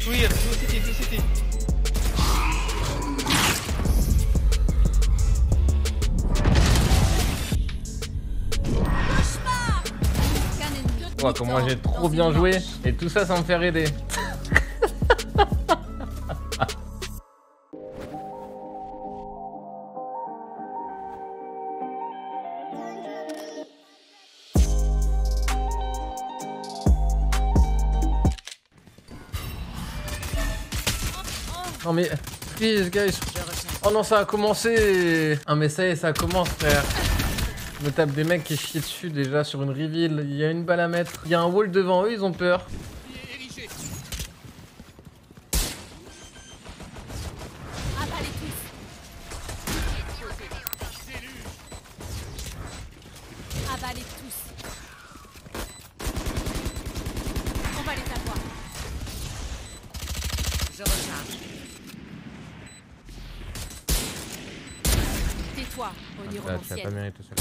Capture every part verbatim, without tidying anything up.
Two here, two city, two city. Oh, comment j'ai trop bien joué et tout ça sans me faire aider. Non mais, please guys. Oh non, ça a commencé. Ah mais ça y est, ça commence frère. Je me tape des mecs qui chient dessus déjà sur une reveal. Il y a une balle à mettre. Il y a un wall devant eux, ils ont peur. Avalez tous. Avalez tous. On va les avoir. Je recharge. Tais-toi, on y Ah, tu n'as pas mérité celle-là.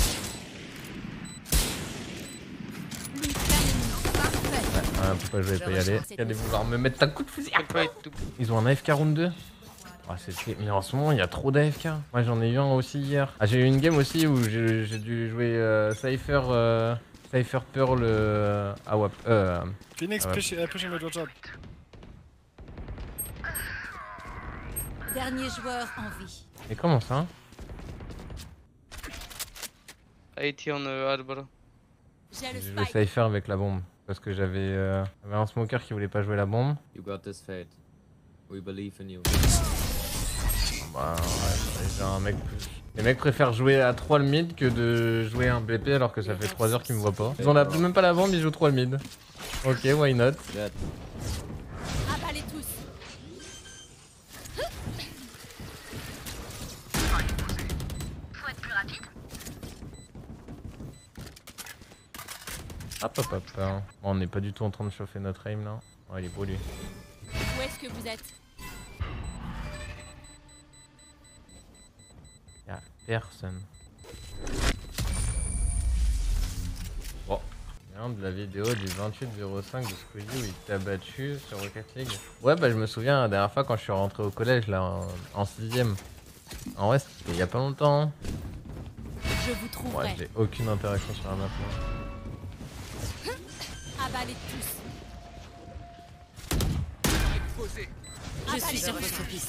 Ouais, pourquoi je vais pas y aller? Allez vouloir me mettre un coup de fusil. Ils ont un A F K round deux. Oh, c'est... Mais en ce moment il y a trop d'A F K. Moi j'en ai eu un aussi hier. Ah, j'ai eu une game aussi où j'ai dû jouer euh, Cypher euh, Cypher Pearl euh, A W A P. Euh, Phoenix A W A P. push, uh, pushing mid, watch out. Dernier joueur en vie. Et comment ça? eighty on the Arbor. J'ai le J'ai joué spike. Cypher avec la bombe. Parce que j'avais euh, j'avais un smoker qui voulait pas jouer la bombe. You got this, Fate. We believe in you. Bah ouais, j'ai un mec plus. Les mecs préfèrent jouer à trois le mid que de jouer un B P alors que ça fait trois heures qu'ils me voient pas. Ils ont la... même pas la bombe, ils jouent trois le mid. Ok, why not? Dead. Avalez tous. Hop hop hop. Hein. Bon, on n'est pas du tout en train de chauffer notre aim là. Ouais, il est beau lui. Où est-ce que vous êtes? Y'a personne. Bon. Viens de la vidéo du vingt-huit zéro cinq de Squeezie où il t'a battu sur Rocket League. Ouais, bah je me souviens la dernière fois quand je suis rentré au collège là en sixième. En vrai, c'était il y a pas longtemps. Hein. Je vous trouverai. Ouais, j'ai aucune interaction sur la map moi. Avalez tous. Je suis sur votre piste.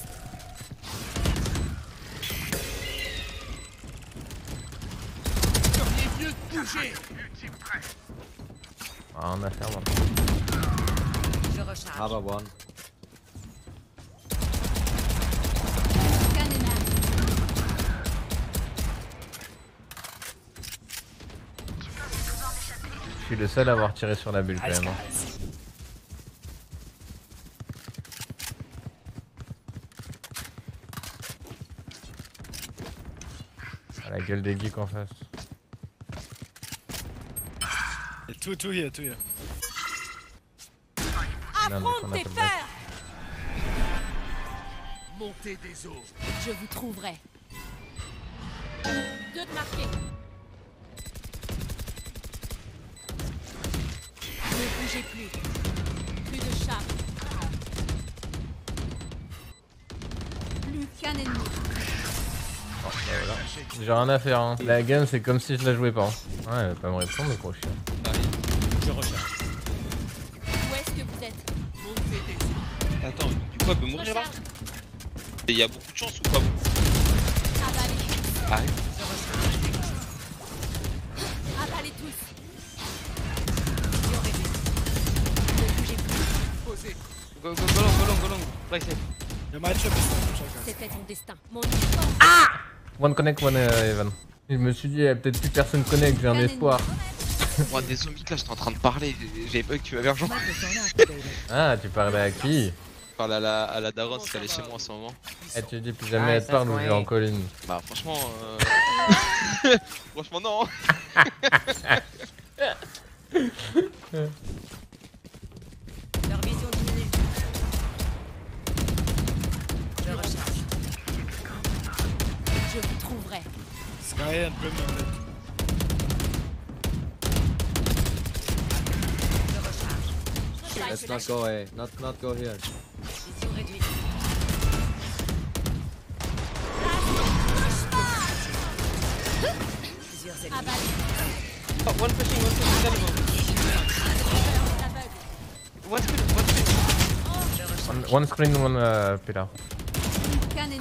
Ah, on a fait avant. Je recharge. Harbor one. Je suis le seul à avoir tiré sur la bulle quand même. Hein. Ah, la gueule des geeks en face. Two, two here, two here. Affronte tes peurs. Montez des eaux. Je vous trouverai. Deux de marqués. Ne bougez plus. Plus de chars. Plus qu'un ennemi. Oh, bah voilà. J'ai rien à faire. Hein. La game, c'est comme si je la jouais pas. Hein. Ouais, elle va pas me répondre, mais gros chien. Je recharge. Où est-ce que vous êtes? Montez des eaux. Attends, du coup elle peut mourir là? Et il y a beaucoup de chance ou pas? Avalez. Arrête. Avalez tous. Ne bougez plus. Posez. Go go go long, go long, go long. Play safe. The matchup is shotgun. C'était ton destin. Mon One connect, one uh, even. Je me suis dit, peut-être plus personne connect, j'ai un espoir. Moi des zombies là, j'étais en train de parler. J'avais pas vu que tu avais rejoint. Ah, tu parlais à qui? Je parle à la, à la daronne parce qu'elle est chez moi en ce moment. Eh, tu dis plus jamais elle te parle ou j'ai en colline. Bah franchement euh... franchement non. Leur vision diminue. Je recharge. Je vous trouverai. Sky and Brim on mid. Je recharge. Let's not go A. Not not go here. Vision réduite. Plusieurs ennemis. Oh, one pushing, one pushing, double. One screen, one screen. One, one screen, one uh, pillar. Qu'un ennemi.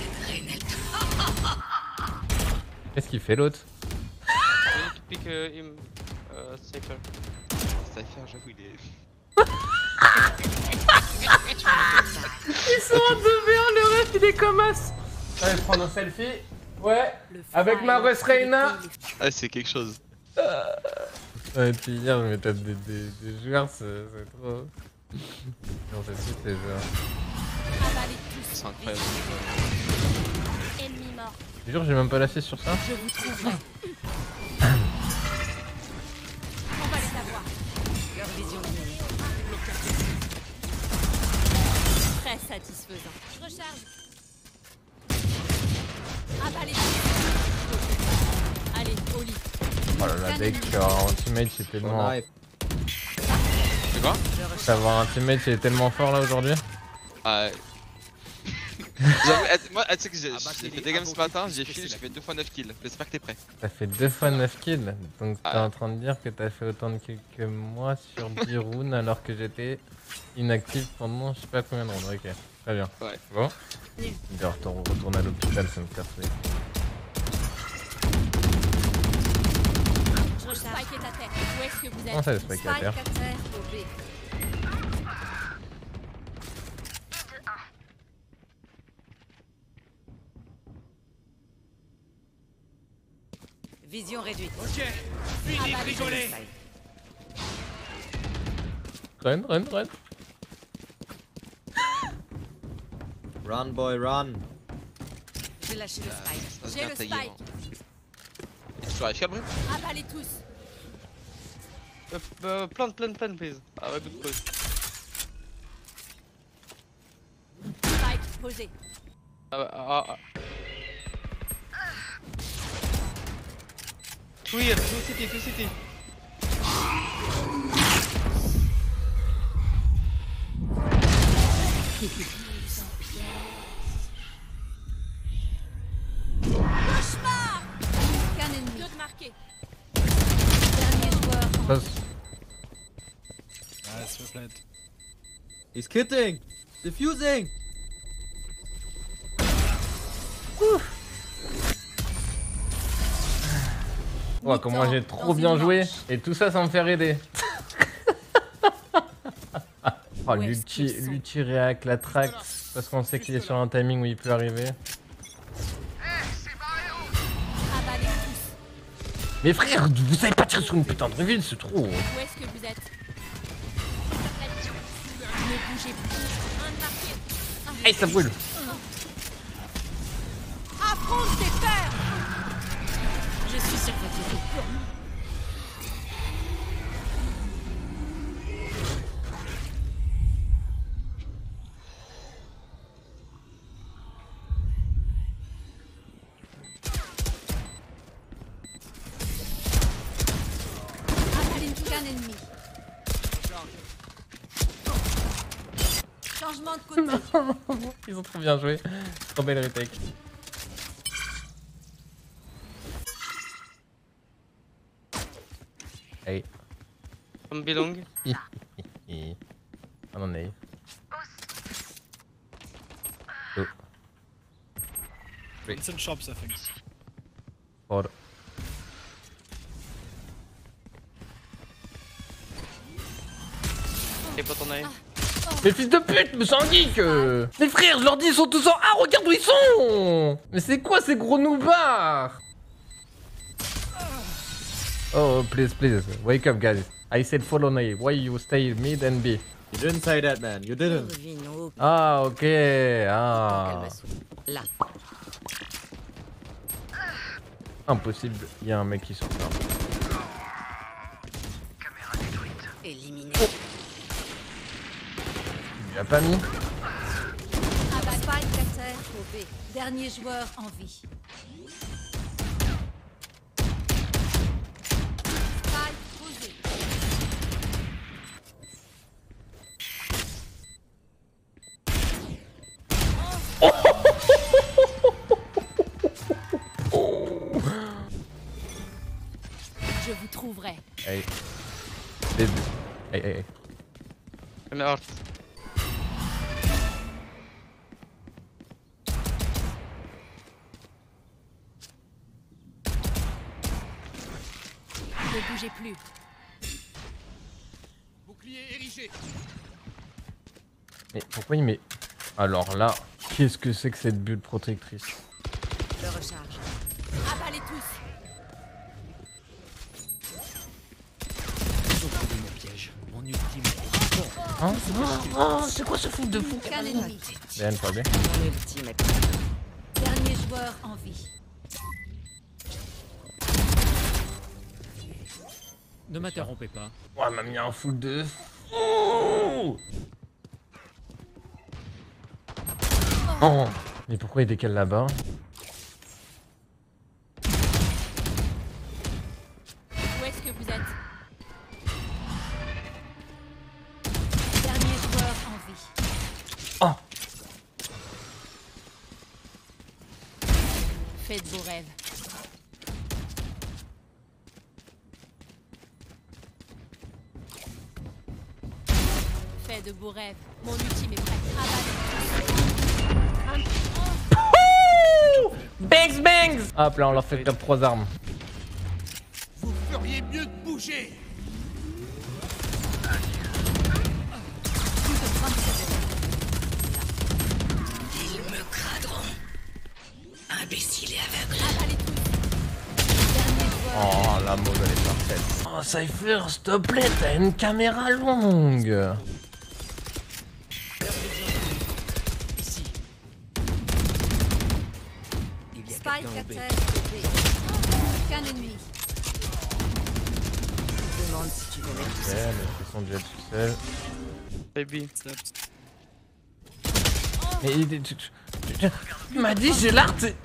Qu'est-ce qu'il fait l'autre? We need to pick uh, him, uh, safer. Cypher, j'avoue, il est. Ils sont en deux v un, le reste il est comme as. Allez, prendre un selfie. Ouais. Avec ma Russ Reina. Ah, c'est quelque chose. Ouais, et puis hier, je me tape des, des, des joueurs, c'est trop. Non, c'est tout, les joueurs. C'est incroyable. Ennemi mort. Je jure, j'ai même pas lâché sur ça. Je vous trouverai. On va les savoir. Leur vision diminuée. Très satisfaisant. Je recharge. Avalez. Allez, au lit. Oh là là, dès qu'un teammate c'est tellement. One knife. C'est quoi? Savoir un teammate c'est tellement fort là aujourd'hui. Ah. J'avoue, att- moi, ah, tu sais que j'ai j'ai fait des games ce matin, j'ai fil, j'ai fait deux fois neuf kills. J'espère que t'es prêt. T'as fait deux fois neuf kills. Donc t'es Ah. en train de dire que t'as fait autant de kills que moi sur dix rounds alors que j'étais inactif pendant je sais pas combien de rounds. Ok, très bien. Ouais. Bon. Je vais retourner retourner à l'hôpital, ça me casse les. Je recharge. Spike est à terre. Où est-ce que vous êtes? Comment ça, le spike à terre? Spike à terre, au B. Vision réduite. Ok, fini de rigoler. Run, run, run. Run, boy, run. J'ai lâché le spike. Ça se J'ai vient le tailler, spike. Et tu sur la Brune? Avalez tous. Uh, uh, plant, plant, plant, please. Ah ouais, good pause. Spike posé. Ah, ah, ah. Two here, two city, two city. Qu'un ennemi. Deux de marqué. Dernier joueur. Passe. Nice, well played. He's kidding. Defusing. Oh, comment j'ai trop bien joué. Et tout ça sans me faire aider. Oh, l'ulti, l'ulti réact, la track. Parce qu'on sait qu'il est sur un timing où il peut arriver. Avalez tous. Mais frère, vous savez pas tirer sur une putain de reveal, c'est trop. Où est-ce que vous êtes? Ne bougez plus. Un de marqué. Hey, ça brûle. Affronte tes peurs. Je suis sur votre dos. Avalez qu'un ennemi. Changement de côté. Ils ont trop bien joué. Trop belle retake. Hey. From belong. On en est. Oh. It's in shops, I think. Fort. Et pas ton œil. Mais fils de pute, mais c'est un geek euh. Mes frères, je leur dis, ils sont tous en A, regarde où ils sont. Mais c'est quoi ces gros noubards? Oh, please, please, wake up guys. I said follow A. Why you stay mid and B? You didn't say that, man. You didn't. Ah, ok, ah. Là. Impossible, il y a un mec qui sort là. Éliminé. Il a pas mis. Abat Spike à terre au B. Dernier joueur en vie. Spike posé. Hey. Hey, hey, hey. I'm out. Ne bougez plus. Bouclier érigé. Mais pourquoi il met... Alors là, qu'est-ce que c'est que cette bulle protectrice? Je recharge. Avalez tous. Ils ont trouvé mon piège. Mon ultime est bon. Hein? Oh, oh, c'est quoi ce fou de fou? Aucun ennemi. Bien, pas bien. Mon ultime est prêt. Dernier joueur en vie. Ne m'interrompez pas. Oh, elle m'a mis un full de fou. Oh, mais pourquoi il décale là-bas? Où est-ce que vous êtes? Dernier joueur en vie. Oh. Faites vos rêves. Faites de beaux rêves. Mon ultime est prêt. Avalez. Bangs bangs. Hop là, on leur fait top trois armes. Vous feriez mieux de bouger. Ils me craderont. Imbécile et aveugle. Avalez tous. Dernier joueur. Oh, la mode elle est parfaite. Oh, Cypher, s'il te plaît, t'as une caméra longue. Ici. Il y a Spike quelqu'un à en B. terre. Aucun ennemi. Je demande si tu veux Ok, mettre mais c'est son jet tout seul. Baby. Mais il, tu, tu, tu, tu- il m'a dit j'ai l'art. Mais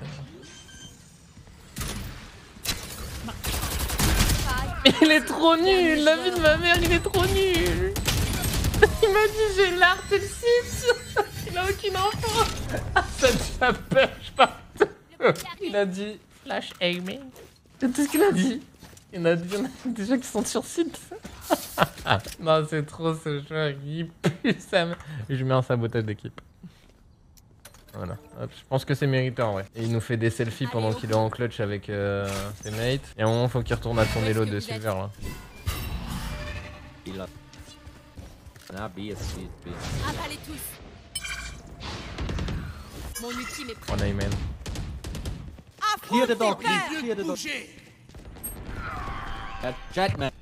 il est trop nul, la vie de ma mère, il est trop nul. Il m'a dit j'ai l'art et le site. Il a aucune info. Ça te fait peur, je partout. Il a dit flash aiming. C'est tout ce qu'il a dit. Il a dit, il y en a des gens qui sont sur site. Non, c'est trop ce joueur, il pue sa mère. Je mets un sabotage d'équipe. Voilà, hop, je pense que c'est mérité en vrai. Et il nous fait des selfies pendant qu'il est en clutch avec euh, ses mates. Et à un moment, faut qu'il retourne à son élo de silver là. Il a. Nah, B is C, B. Avalez tous. Mon ultime est prêt. On a man. Clear the door, please. Mieux Clear de the door. bouger. That jet, man.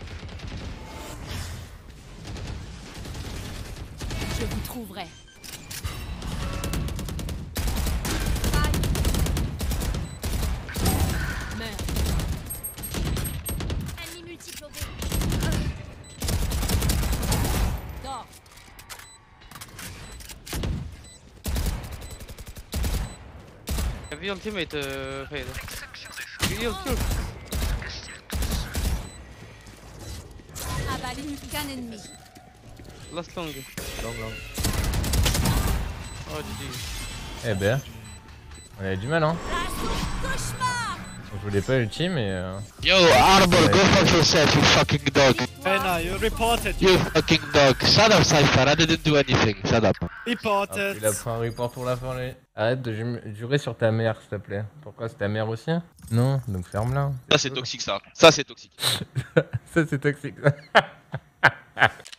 Je vous trouverai. Meurs. Ennemi multiple au B. Dors. Have your ultimate uh, fade. Kill, kill. Avalez aucun ennemi. Last long. Long, long. Oh, G G. Eh ben, on avait du mal hein. Cauchemar. Je voulais pas ultime mais... Euh... Yo, Arbor, go fuck yourself, you fucking dog. Reyna, you reported. You fucking dog. Shut up, Cypher, I didn't do anything. Shut up. Ah, Reported. il a pris un report pour la fin lui. Arrête de ju- jurer sur ta mère s'il te plaît. Pourquoi c'est ta mère aussi? Non, donc ferme-la. Ça, c'est toxique, ça. Ça, c'est toxique. Ça c'est toxique.